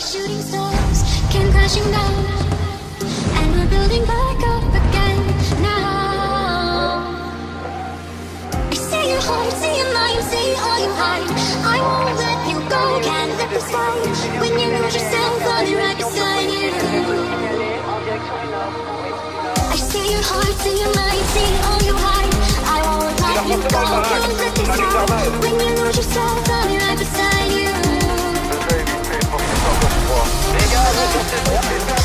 Shooting stars came crashing down, and we're building back up again now. I see your heart, see your mind, see all you hide. I won't let you go, can't let this fight. When you lose yourself, I'll be right beside you. I see your heart, see your mind, see all you hide. I won't let you go, can't let this fight. When you lose yourself, I'll be right beside you. Les gars, c'est bon,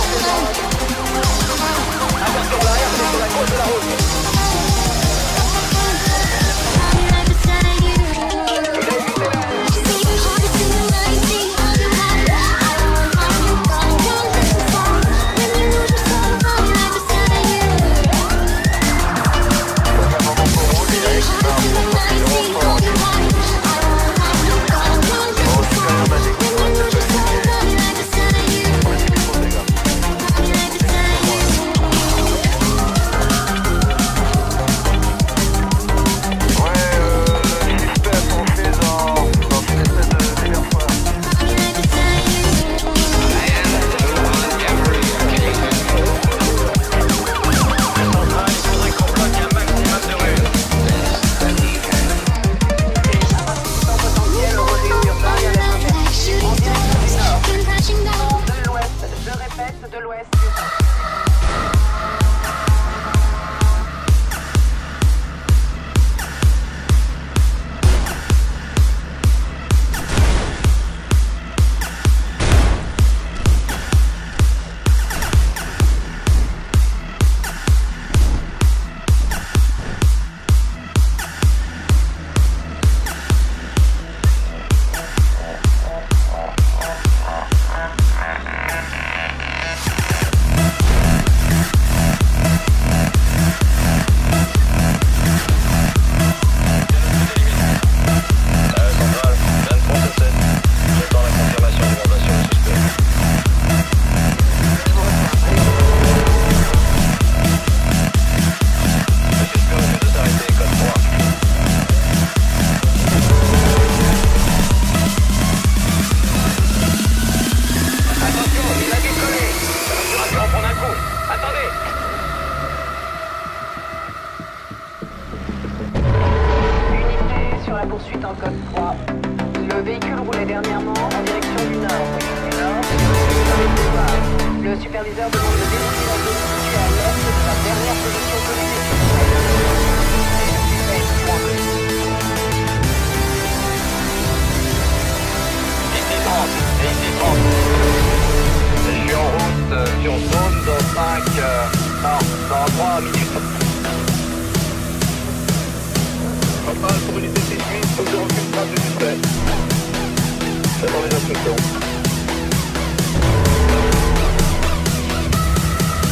attention derrière, c'est sur la gauche de la route. Poursuite en code 3. Le véhicule roulait dernièrement en direction du nord. Le superviseur demande de dérouler la zone située à l'est de la dernière position communiquée. Ici 30, ici 30. Je suis en route sur zone dans 5, dans 3 minutes. Papa, pour unité 68, faut que je recule trace du suspect. J'attends les instructions.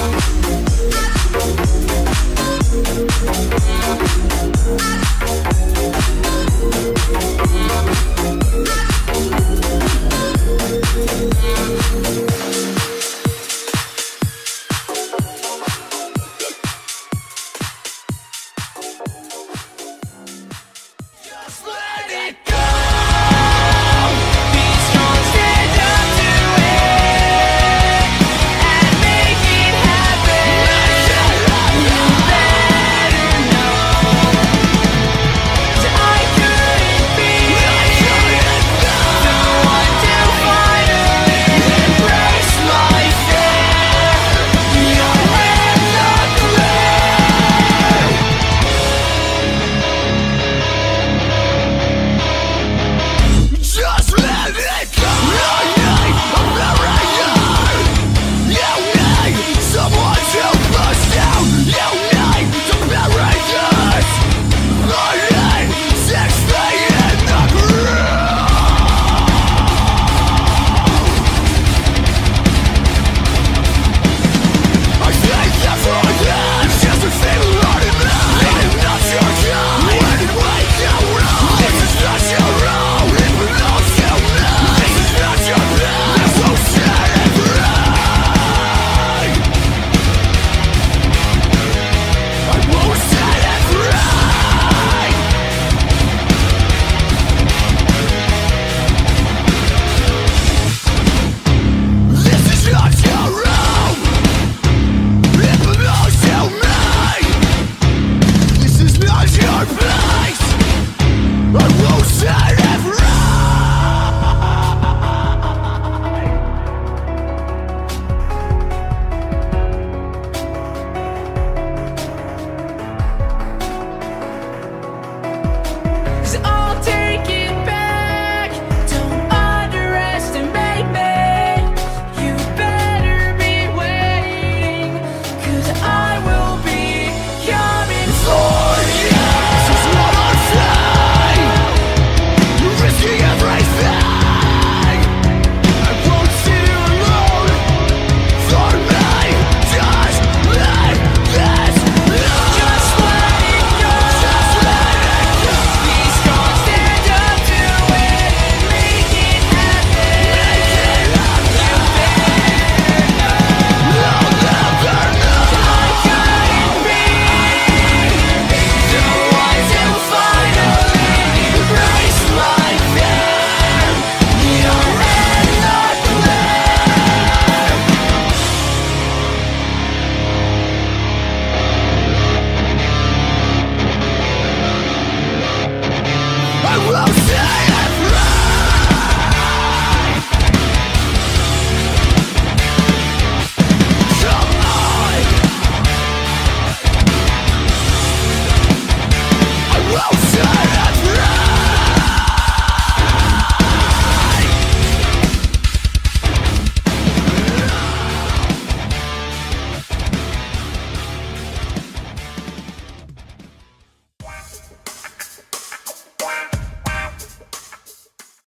Thank